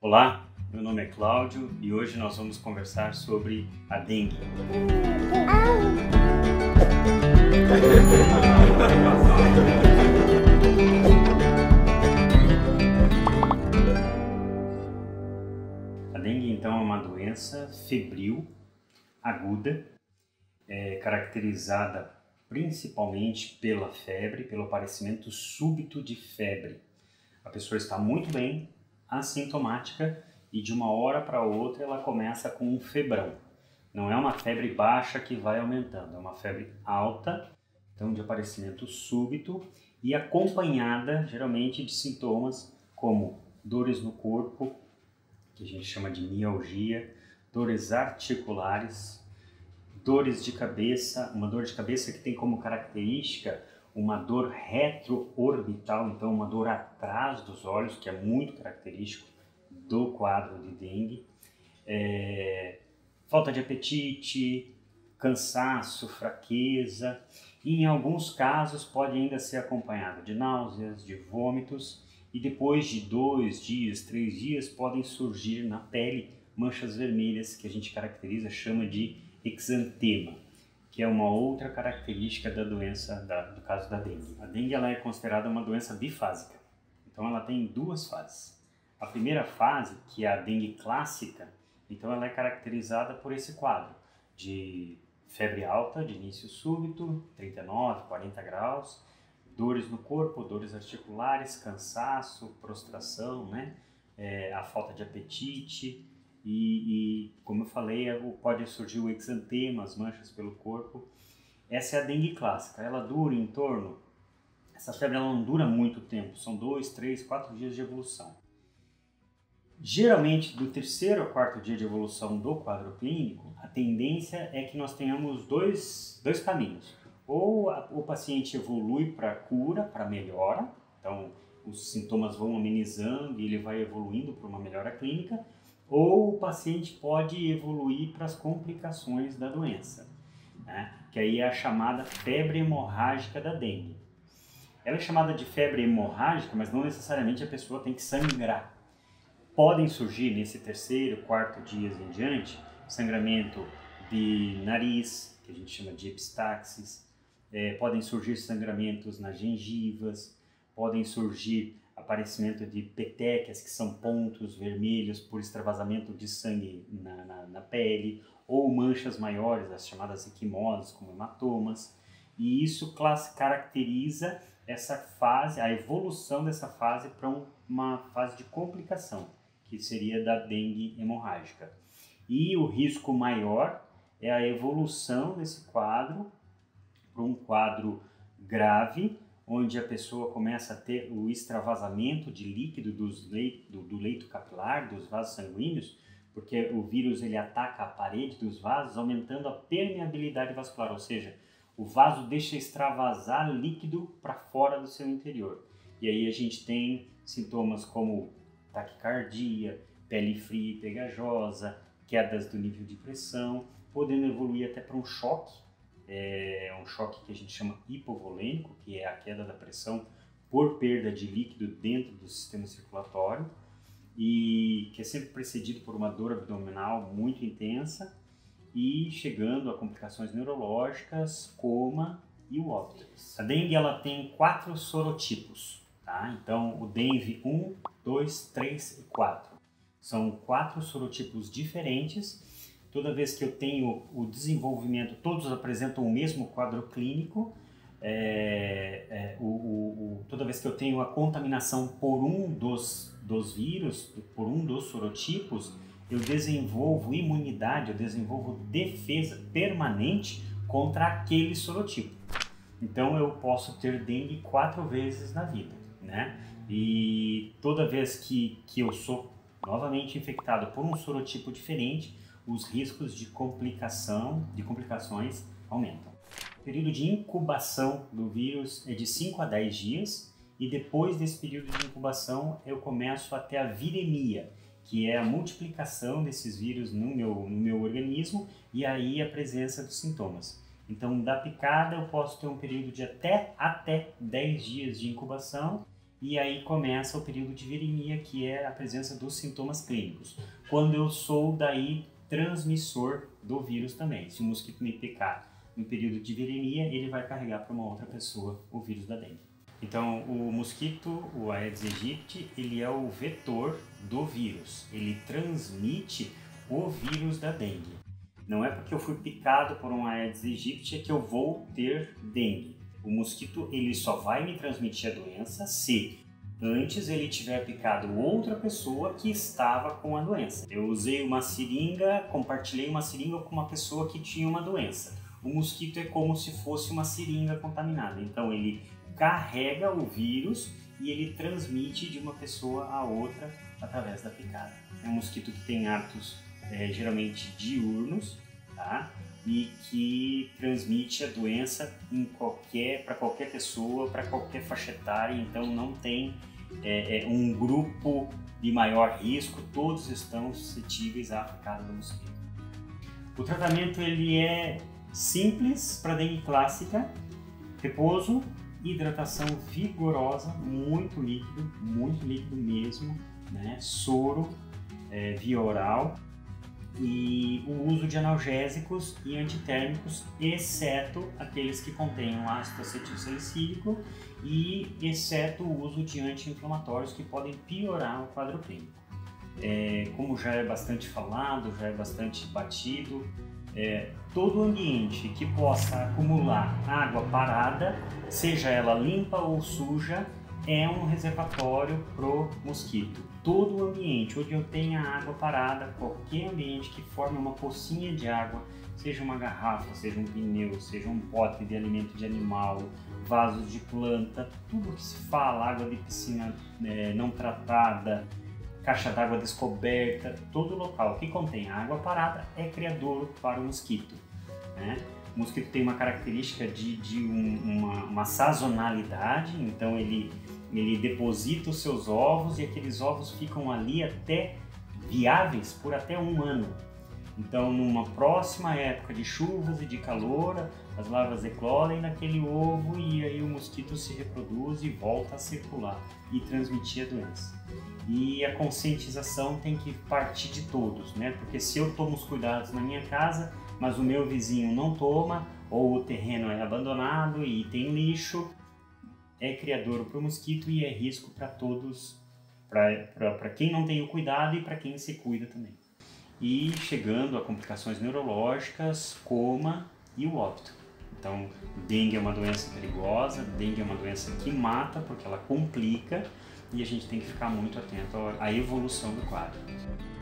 Olá, meu nome é Cláudio e hoje nós vamos conversar sobre a dengue. A dengue então é uma doença febril, aguda, caracterizada principalmente pela febre, pelo aparecimento súbito de febre. A pessoa está muito bem, assintomática, e de uma hora para outra ela começa com um febrão. Não é uma febre baixa que vai aumentando, é uma febre alta, então de aparecimento súbito e acompanhada geralmente de sintomas como dores no corpo, que a gente chama de mialgia, dores articulares, dores de cabeça, uma dor de cabeça que tem como característica uma dor retroorbital, então uma dor atrás dos olhos, que é muito característico do quadro de dengue. Falta de apetite, cansaço, fraqueza, e em alguns casos pode ainda ser acompanhado de náuseas, de vômitos, e depois de 2 dias, 3 dias podem surgir na pele manchas vermelhas que a gente chama de exantema, que é uma outra característica da doença, do caso da dengue. A dengue ela é considerada uma doença bifásica, então ela tem 2 fases. A primeira fase, que é a dengue clássica, então ela é caracterizada por esse quadro de febre alta, de início súbito, 39, 40 graus, dores no corpo, dores articulares, cansaço, prostração, a falta de apetite e como eu falei, pode surgir o exantema, as manchas pelo corpo. Essa é a dengue clássica, ela dura em torno, essa febre ela não dura muito tempo, são 2, 3, 4 dias de evolução. Geralmente, do 3º ao 4º dia de evolução do quadro clínico, a tendência é que nós tenhamos dois caminhos. Ou o paciente evolui para cura, para melhora, então os sintomas vão amenizando e ele vai evoluindo para uma melhora clínica, ou o paciente pode evoluir para as complicações da doença, que aí é a chamada febre hemorrágica da dengue. Ela é chamada de febre hemorrágica, mas não necessariamente a pessoa tem que sangrar. Podem surgir nesse 3º, 4º dias em diante, sangramento de nariz, que a gente chama de epistaxis, podem surgir sangramentos nas gengivas, podem surgir aparecimento de petequias, que são pontos vermelhos por extravasamento de sangue na pele, ou manchas maiores, as chamadas equimoses, como hematomas, e isso caracteriza essa fase, a evolução dessa fase para uma fase de complicação, que seria da dengue hemorrágica. E o risco maior é a evolução desse quadro para um quadro grave, onde a pessoa começa a ter o extravasamento de líquido do leito capilar, dos vasos sanguíneos, porque o vírus ele ataca a parede dos vasos, aumentando a permeabilidade vascular, ou seja, o vaso deixa extravasar líquido para fora do seu interior. E aí a gente tem sintomas como taquicardia, pele fria e pegajosa, quedas do nível de pressão, podendo evoluir até para um choque, um choque que a gente chama hipovolêmico, que é a queda da pressão por perda de líquido dentro do sistema circulatório, e que é sempre precedido por uma dor abdominal muito intensa, e chegando a complicações neurológicas, coma e o óbito. A dengue ela tem 4 sorotipos, tá? Então o dengue 1, 2, 3 e 4. São 4 sorotipos diferentes. Toda vez que eu tenho o desenvolvimento, todos apresentam o mesmo quadro clínico. Toda vez que eu tenho a contaminação por um dos vírus, por um dos sorotipos, eu desenvolvo imunidade, eu desenvolvo defesa permanente contra aquele sorotipo. Então eu posso ter dengue 4 vezes na vida, E toda vez que eu sou novamente infectado por um sorotipo diferente, os riscos de complicações aumentam. O período de incubação do vírus é de 5 a 10 dias e depois desse período de incubação eu começo a ter a viremia, que é a multiplicação desses vírus no meu organismo e aí a presença dos sintomas. Então, da picada eu posso ter um período de até 10 dias de incubação e aí começa o período de viremia, que é a presença dos sintomas clínicos. Quando eu sou daí transmissor do vírus também. Se o mosquito me picar no período de viremia, ele vai carregar para uma outra pessoa o vírus da dengue. Então, o mosquito, o Aedes aegypti, ele é o vetor do vírus. Ele transmite o vírus da dengue. Não é porque eu fui picado por um Aedes aegypti que eu vou ter dengue. O mosquito, ele só vai me transmitir a doença se antes ele tiver picado outra pessoa que estava com a doença. Eu usei uma seringa, compartilhei uma seringa com uma pessoa que tinha uma doença. O mosquito é como se fosse uma seringa contaminada. Então, ele carrega o vírus e ele transmite de uma pessoa a outra através da picada. É um mosquito que tem hábitos geralmente diurnos, tá? E que transmite a doença para qualquer pessoa, para qualquer faixa etária, então não tem um grupo de maior risco, todos estão suscetíveis à picada do mosquito. O tratamento ele é simples para dengue clássica, repouso, hidratação vigorosa, muito líquido mesmo, né? Soro via oral e o uso de analgésicos e antitérmicos, exceto aqueles que contenham ácido acetilsalicílico e exceto o uso de anti-inflamatórios que podem piorar o quadro clínico. Como já é bastante falado, já é bastante batido, todo ambiente que possa acumular água parada, seja ela limpa ou suja, é um reservatório pro mosquito. Todo ambiente onde eu tenha água parada, qualquer ambiente que forme uma pocinha de água, seja uma garrafa, seja um pneu, seja um pote de alimento de animal, vaso de planta, tudo que se fala, água de piscina não tratada, caixa d'água descoberta, todo local que contém água parada é criadouro para o mosquito, né? O mosquito tem uma característica de uma sazonalidade, então ele deposita os seus ovos e aqueles ovos ficam ali viáveis por até 1 ano. Então, numa próxima época de chuvas e de calor, as larvas eclodem naquele ovo e aí o mosquito se reproduz e volta a circular e transmitir a doença. E a conscientização tem que partir de todos, né? Porque se eu tomo os cuidados na minha casa, mas o meu vizinho não toma, ou o terreno é abandonado e tem lixo, é criadouro para o mosquito e é risco para todos, para quem não tem o cuidado e para quem se cuida também. E chegando a complicações neurológicas, coma e o óbito. Então, dengue é uma doença perigosa, dengue é uma doença que mata porque ela complica e a gente tem que ficar muito atento à evolução do quadro.